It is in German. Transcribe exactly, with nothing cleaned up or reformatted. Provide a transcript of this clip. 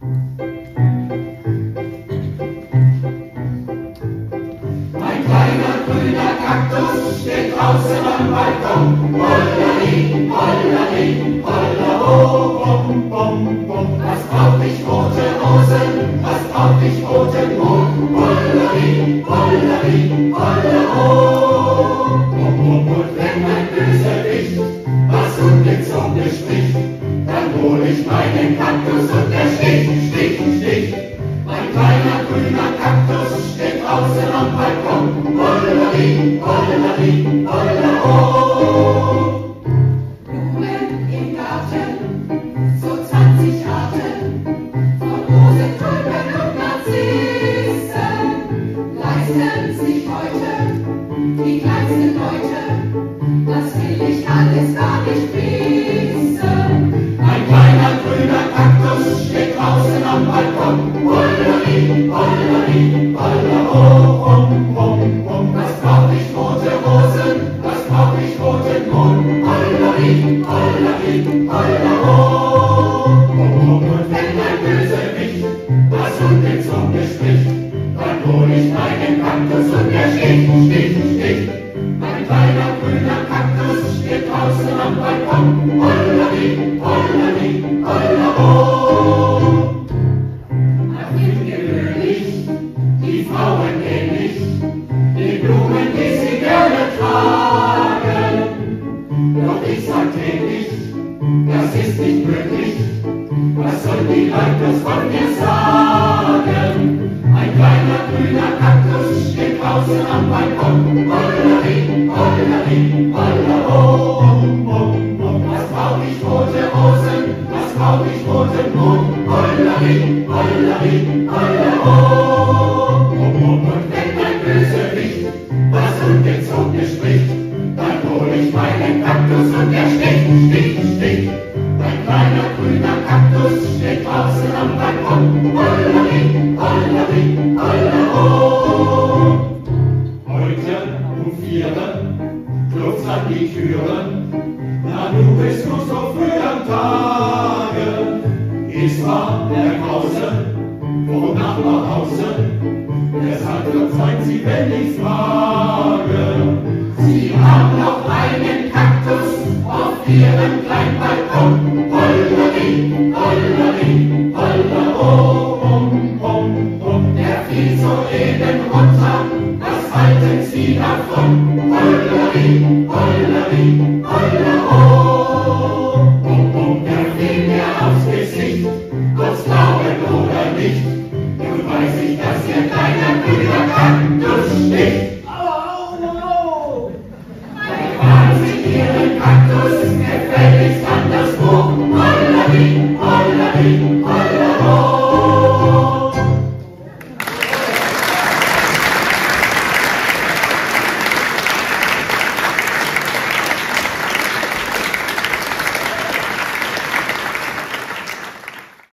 Ein kleiner grüner Kaktus steht draußen am Balkon. Hollari, hollari, hollero, bom, bom, bom. Was brauch ich rote Rosen, was brauch ich roten Mohn? Hollari, hollari, hollero. Und wenn mein Bösewicht was Ungezogen spricht, dann hol ich meinen Kaktus und er sticht, sticht, sticht. Mein kleiner grüner Kaktus steht draußen am Balkon. Hollari, hollari, hollero. Blumen im Garten, so zwanzig Arten, von Rosen, Tulpen und Narzissen, leisten sich heute die kleinsten Leute. Das will ich alles gar nicht wissen. Ein kleiner grüner Kaktus steht draußen am Balkon. Hollari, hollari, hollero, bom, bom, bom. Was brauch ich rote Rosen, was brauch ich roten Mohn? Hollari, hollari, hollero. Und wenn mein Bösewicht was Ungezogen spricht, dann hol ich meinen Kaktus und er sticht, sticht, sticht. Mein kleiner grüner Kaktus steht draußen am Balkon. Hollari, hollari, hollero. Ach, bin gewöhnlich, die Frauen ähnlich, die Blumen, die sie gerne tragen. Doch ich sag täglich, das ist nicht möglich. Was soll die Leute von mir sagen? Ein kleiner grüner Kaktus steht draußen am Balkon. Hollari, hollari, hollero, bom, bom, bom. Was brauch ich rote Rosen, was brauch ich roten Mohn? Hollari, hollari, hollero. Und wenn mein Bösewicht was Ungezogen spricht, dann hol ich meinen Kaktus und er sticht, sticht, sticht. Ein kleiner grüner Kaktus steht draußen am Balkon. Hollari, hollari, hollero. Heute um vieren klopft's an die Türen. Na, du bist nur so früh am Tage. Ist wahr, der Krause, wo nach Hause? Deshalb verzeiht sie, wenn ich frage. Sie haben noch einen Kaktus auf ihrer